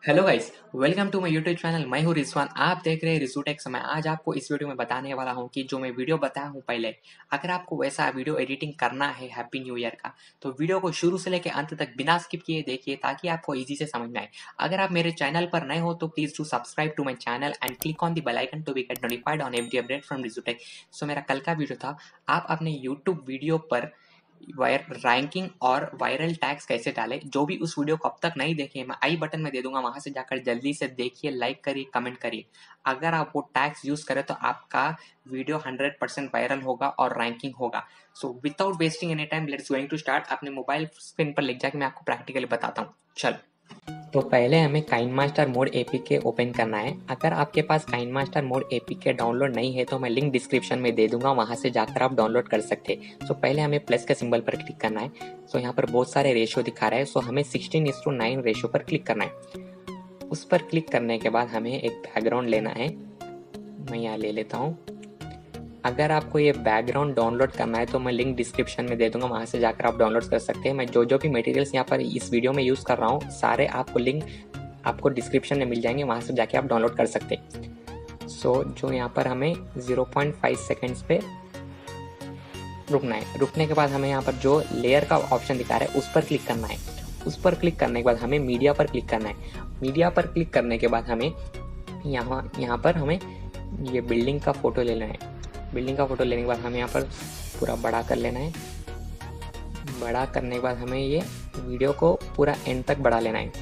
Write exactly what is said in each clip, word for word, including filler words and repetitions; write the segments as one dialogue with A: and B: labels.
A: Hello guys, welcome to my YouTube channel. मैं हूं रिजवान। आप देख रहे हैं रिजू टेक। मैं आज आपको इस वीडियो में बताने वाला हूं कि जो मैं वीडियो बताया हूं पहले, अगर आपको वैसा वीडियो एडिटिंग करना है हैप्पी न्यू ईयर का, तो वीडियो को शुरू से लेकर अंत तक बिना स्किप किए देखिए ताकि आपको इजी से समझ में आए। अगर आप मेरे चैनल पर नए हो तो please do subscribe to my channel and click on the bell icon to be get notified on every update from Riju Tech. So मेरा कल का वीडियो था, आप अपने यूट्यूब वीडियो पर वायर रैंकिंग और वायरल टैग्स कैसे डालें। जो भी उस वीडियो को अब तक नहीं देखे, मैं आई बटन में दे दूंगा, वहां से जाकर जल्दी से देखिए, लाइक करिए, कमेंट करिए। अगर आप वो टैग्स यूज करें तो आपका वीडियो हंड्रेड परसेंट वायरल होगा और रैंकिंग होगा। So without wasting any time let's going to start. अपने मोबाइल स्क्रीन पर लिख जाके मैं आपको प्रैक्टिकली बताता हूँ। चलो, तो पहले हमें काइनमास्टर मोड एपीके ओपन करना है। अगर आपके पास काइनमास्टर मोड एपीके डाउनलोड नहीं है तो मैं लिंक डिस्क्रिप्शन में दे दूंगा, वहां से जाकर आप डाउनलोड कर सकते हैं। सो पहले हमें प्लस के सिंबल पर क्लिक करना है। सो यहाँ पर बहुत सारे रेशियो दिखा रहा है, सो हमें sixteen is to nine ratio पर क्लिक करना है। उस पर क्लिक करने के बाद हमें एक बैकग्राउंड लेना है। मैं यहाँ ले लेता हूँ। अगर आपको ये बैकग्राउंड डाउनलोड करना है तो मैं लिंक डिस्क्रिप्शन में दे दूंगा, वहां से जाकर आप डाउनलोड कर सकते हैं। मैं जो जो भी मटेरियल्स यहाँ पर इस वीडियो में यूज कर रहा हूँ, सारे आपको लिंक आपको डिस्क्रिप्शन में मिल जाएंगे, वहां से जाके आप डाउनलोड कर सकते हैं। सो so, जो यहाँ पर हमें ज़ीरो पॉइंट फाइव सेकेंड्स पे रुकना है। रुकने के बाद हमें यहाँ पर जो लेयर का ऑप्शन दिखा रहा है उस पर क्लिक करना है। उस पर क्लिक करने के बाद हमें मीडिया पर क्लिक करना है। मीडिया पर क्लिक करने के बाद हमें यहाँ यहाँ पर हमें ये बिल्डिंग का फोटो लेना है। बिल्डिंग का फोटो लेने के बाद हमें यहाँ पर पूरा बड़ा कर लेना है। बड़ा करने के बाद हमें ये वीडियो को पूरा एंड तक बढ़ा लेना है।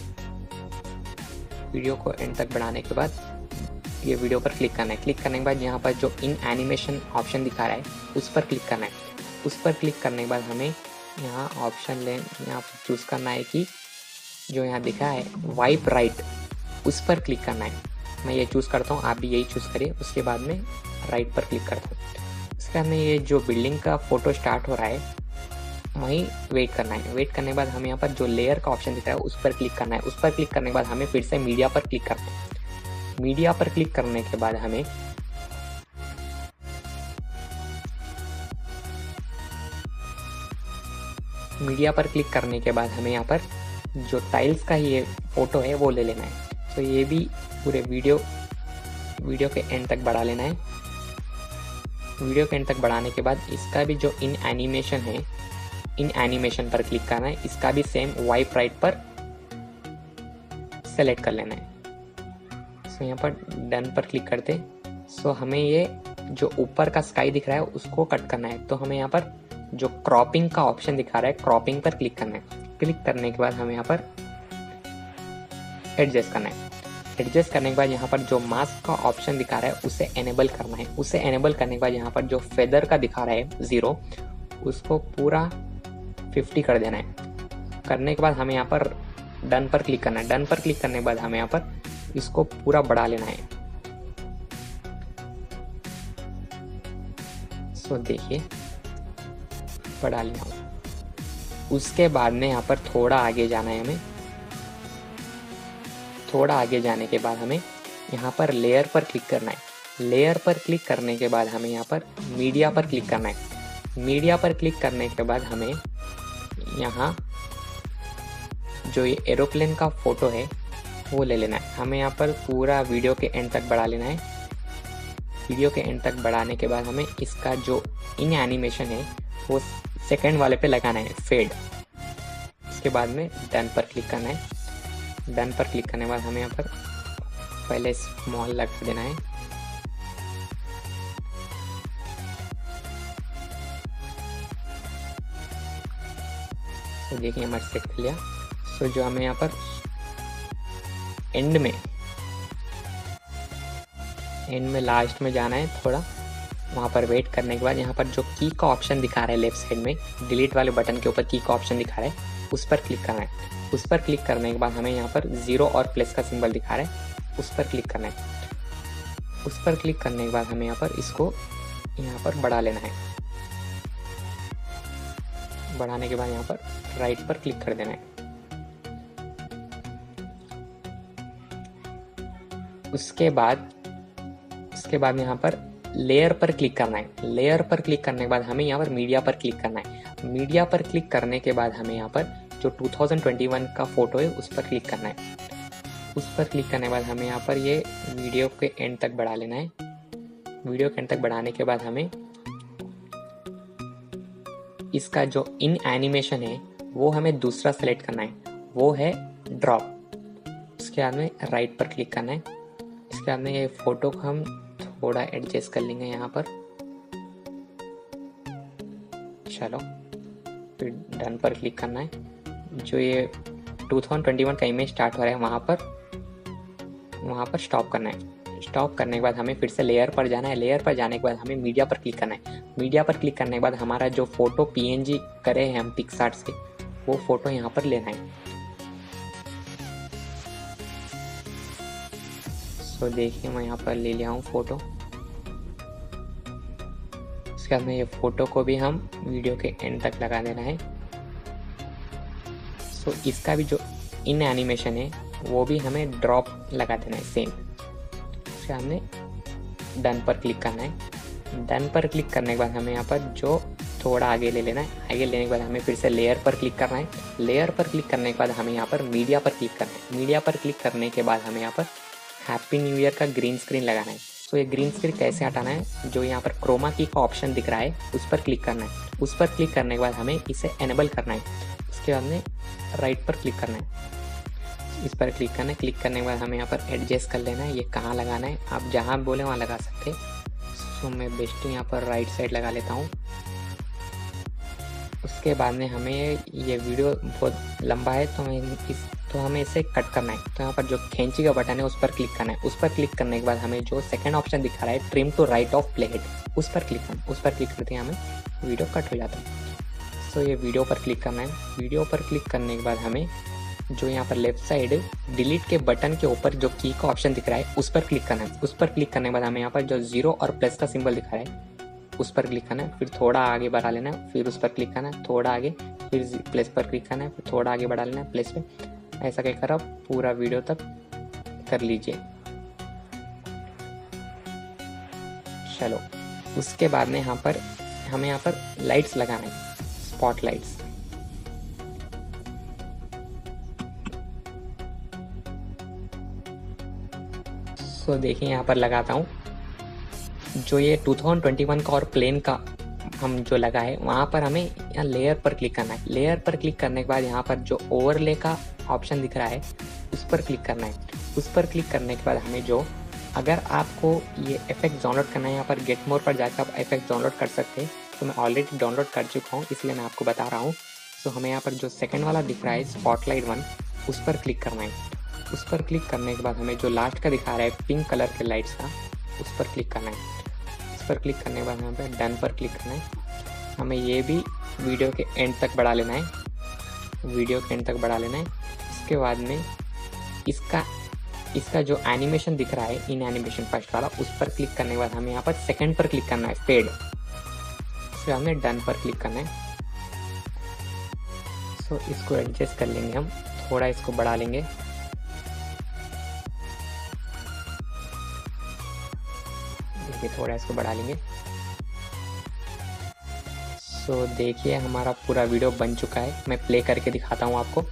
A: वीडियो को एंड तक बढ़ाने के बाद ये वीडियो पर क्लिक करना है। क्लिक करने के बाद यहाँ पर जो इन एनिमेशन ऑप्शन दिखा रहा है उस पर क्लिक करना है। उस पर क्लिक करने के बाद हमें यहाँ ऑप्शन ले यहाँ पर चूज़ करना है कि जो यहाँ दिखा है वाइप राइट, उस पर क्लिक करना है। मैं ये चूज़ करता हूँ, आप भी यही चूज़ करिए। उसके बाद में राइट पर क्लिक करता हूँ। इसके बाद में ये जो बिल्डिंग का फोटो स्टार्ट हो रहा है वहीं वेट करना है। वेट करने के बाद हमें यहाँ पर जो लेयर का ऑप्शन दिख रहा है उस पर क्लिक करना है। उस पर क्लिक करने के बाद हमें फिर से मीडिया पर क्लिक करना है। मीडिया पर क्लिक करने के बाद हमें मीडिया पर क्लिक करने के बाद हमें यहाँ पर जो टाइल्स का ये फोटो है वो ले लेना है। तो ये भी पूरे वीडियो वीडियो के एंड तक बढ़ा लेना है। वीडियो के एंड तक बढ़ाने के बाद इसका भी जो इन एनिमेशन है, इन एनिमेशन पर क्लिक करना है। इसका भी सेम वाइप राइट पर सेलेक्ट कर लेना है। सो यहाँ पर डन पर क्लिक करते। सो हमें ये जो ऊपर का स्काई दिख रहा है उसको कट करना है। तो हमें यहाँ पर जो क्रॉपिंग का ऑप्शन दिखा रहा है, क्रॉपिंग पर क्लिक करना है। क्लिक करने के बाद हमें यहाँ पर एडजस्ट करना है। एडजस्ट करने के बाद यहाँ पर जो मास्क का ऑप्शन दिखा रहा है उसे एनेबल करना है। उसे एनेबल करने के बाद यहाँ पर जो फेदर का दिखा रहा है जीरो, उसको पूरा फिफ्टी कर देना है। करने के बाद हमें यहाँ पर डन पर क्लिक करना है। डन पर क्लिक करने के बाद हमें यहाँ पर इसको पूरा बढ़ा लेना है। सो देखिए, बढ़ा लेना। उसके बाद में यहाँ पर थोड़ा आगे जाना है। हमें थोड़ा आगे जाने के बाद हमें यहाँ पर लेयर पर क्लिक करना है। लेयर पर क्लिक करने के बाद हमें यहाँ पर मीडिया पर क्लिक करना है। मीडिया पर क्लिक करने के बाद हमें यहाँ जो ये एरोप्लेन का फोटो है वो ले लेना है। हमें यहाँ पर पूरा वीडियो के एंड तक बढ़ा लेना है। वीडियो के एंड तक बढ़ाने के बाद हमें इसका जो इन एनिमेशन है वो सेकंड वाले पे लगाना है, फेड। इसके बाद में डन पर क्लिक करना है। डन पर क्लिक करने के बाद हमें यहाँ पर पहले स्मॉल लगा देना है। तो देखिए हमारे सेट कर लिया। सो जो हमें यहाँ पर एंड में एंड में लास्ट में जाना है, थोड़ा वहाँ पर वेट करने के बाद यहाँ पर जो की का ऑप्शन दिखा रहा है लेफ्ट साइड में, डिलीट वाले बटन के ऊपर की का ऑप्शन दिखा रहा है, उस पर क्लिक करना है। उस पर क्लिक करने के बाद हमें यहाँ पर जीरो और प्लस का सिंबल दिखा रहा है, उस पर क्लिक करना है। उस पर क्लिक करने के बाद हमें यहाँ पर इसको यहाँ पर बढ़ा लेना है। बढ़ाने के बाद यहाँ पर राइट पर क्लिक कर देना है। उसके बाद उसके बाद यहाँ पर लेयर पर क्लिक करना है। लेयर पर क्लिक करने के बाद हमें यहाँ पर मीडिया पर क्लिक करना है। मीडिया पर क्लिक करने के बाद हमें यहाँ पर जो टू थाउजेंड ट्वेंटी वन का फोटो है उस पर क्लिक करना है। उस पर क्लिक करने के बाद हमें यहाँ पर ये वीडियो के एंड तक बढ़ा लेना है। वीडियो के एंड तक बढ़ाने के बाद हमें इसका जो इन एनिमेशन है वो हमें दूसरा सेलेक्ट करना है, वो है ड्रॉप। उसके बाद में राइट पर क्लिक करना है। इसके बाद में ये फोटो को हम थोड़ा एडजस्ट कर लेंगे यहाँ पर। चलो फिर डन पर क्लिक करना है। जो ये टू थाउजेंड ट्वेंटी वन का इमेज स्टार्ट हो रहा है वहाँ पर वहाँ पर स्टॉप करना है। स्टॉप करने के बाद हमें फिर से लेयर पर जाना है। लेयर पर जाने के बाद हमें मीडिया पर क्लिक करना है। मीडिया पर क्लिक करने के बाद हमारा जो फोटो पीएनजी करे हैं हम पिक्सआर्ट से, वो फोटो यहाँ पर लेना है। सो देखिए मैं यहाँ पर ले लिया हूँ फोटो। उसके बाद में ये फोटो को भी हम वीडियो के एंड तक लगा देना है। सो इसका भी जो इन एनिमेशन है वो भी हमें ड्रॉप लगा देना है सेम। उसके हमने डन पर क्लिक करना है। डन पर क्लिक करने के बाद हमें यहाँ पर जो थोड़ा आगे ले लेना है। आगे लेने के बाद हमें फिर से लेयर पर क्लिक करना है। लेयर पर क्लिक करने के बाद हमें यहाँ पर मीडिया पर क्लिक करना है। मीडिया पर क्लिक करने के बाद हमें यहाँ पर हैप्पी न्यू ईयर का ग्रीन स्क्रीन लगाना है। सो ये ग्रीन स्क्रीन कैसे हटाना है, जो यहाँ पर क्रोमा की का ऑप्शन दिख रहा है उस पर क्लिक करना है। उस पर क्लिक करने के बाद हमें इसे एनेबल करना है। उसके बाद में राइट पर क्लिक करना है। इस पर क्लिक करना है। क्लिक करने के बाद हमें यहाँ पर एडजस्ट कर लेना है, ये कहाँ लगाना है आप जहाँ बोले वहाँ लगा सकते हैं। सो मैं बेस्ट यहाँ पर राइट साइड लगा लेता हूँ। उसके बाद में हमें ये वीडियो बहुत लंबा है तो हमें इस तो हमें इसे कट करना है। तो यहाँ पर जो खींची का बटन है उस पर क्लिक करना है। उस पर क्लिक करने के बाद हमें जो सेकंड ऑप्शन दिखा रहा है trim to right of play head, उस पर क्लिक करना है। उस पर क्लिक करते हैं हमें वीडियो कट हो जाता है। सो ये वीडियो पर क्लिक करना है। वीडियो पर क्लिक करने के बाद हमें जो यहाँ पर लेफ्ट साइड डिलीट के बटन के ऊपर जो की का ऑप्शन दिख रहा है उस पर क्लिक करना है। उस पर क्लिक करने के बाद हमें यहाँ पर जो जीरो और प्लस का सिंबल दिखा रहा है उस पर क्लिक करना है। फिर थोड़ा आगे बढ़ा लेना है, फिर उस पर क्लिक करना है, थोड़ा आगे, फिर प्लस पर क्लिक करना है, फिर थोड़ा आगे बढ़ा लेना है प्लस पे। ऐसा कहकर आप पूरा वीडियो तक कर लीजिए। चलो उसके बाद में यहाँ पर हमें यहाँ पर लाइट्स लगाना है, स्पॉट लाइट्स। सो देखिए यहाँ पर लगाता हूँ। जो ये टू थाउजेंड ट्वेंटी वन का और प्लेन का हम जो लगाए वहाँ पर हमें यहाँ लेयर पर क्लिक करना है। लेयर पर क्लिक करने के बाद यहाँ पर जो ओवरले का ऑप्शन दिख रहा है उस पर क्लिक करना है। उस पर क्लिक करने के बाद हमें जो अगर आपको ये इफेक्ट डाउनलोड करना है यहाँ पर गेट मोर पर जाकर आप इफेक्ट डाउनलोड कर सकते हैं। तो मैं ऑलरेडी डाउनलोड कर चुका हूँ इसलिए मैं आपको बता रहा हूँ। तो हमें यहाँ पर जो सेकेंड वाला दिख रहा है स्पॉटलाइट वन, उस पर क्लिक करना है। उस पर क्लिक करने के बाद हमें जो लास्ट का दिखा रहा है पिंक कलर के लाइट्स का, उस पर क्लिक करना है। उस पर क्लिक करने के बाद हमें डन पर क्लिक करना है। हमें ये भी वीडियो के एंड तक बढ़ा लेना है। वीडियो के एंड तक बढ़ा लेना है। इसके बाद में इसका इसका जो एनिमेशन दिख रहा है इन एनिमेशन फर्स्ट वाला, उस पर क्लिक करने के बाद हमें यहाँ पर सेकंड पर क्लिक करना है फेड। फिर हमें डन पर क्लिक करना है। सो इसको एडजस्ट कर लेंगे हम, थोड़ा इसको बढ़ा लेंगे। देखिए थोड़ा इसको बढ़ा लेंगे। सो देखिए हमारा पूरा वीडियो बन चुका है। मैं प्ले करके दिखाता हूँ आपको।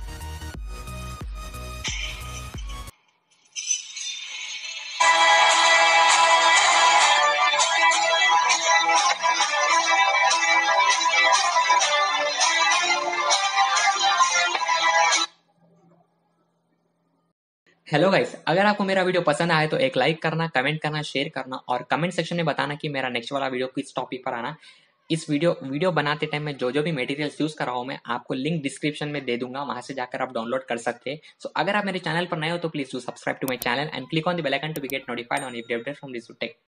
A: हेलो गाइस, अगर आपको मेरा वीडियो पसंद आए तो एक लाइक करना, कमेंट करना, शेयर करना और कमेंट सेक्शन में बताना कि मेरा नेक्स्ट वाला वीडियो किस टॉपिक पर आना। इस वीडियो वीडियो बनाते टाइम में जो जो भी मटेरियल्स यूज कर रहा हूँ मैं आपको लिंक डिस्क्रिप्शन में दे दूंगा, वहां से जाकर आप डाउनलोड कर सकते हैं। सो so, अगर आप मेरे चैनल पर नए हो तो please do subscribe to my channel and click on the bell icon to be get notified on every update from रिजूटेक।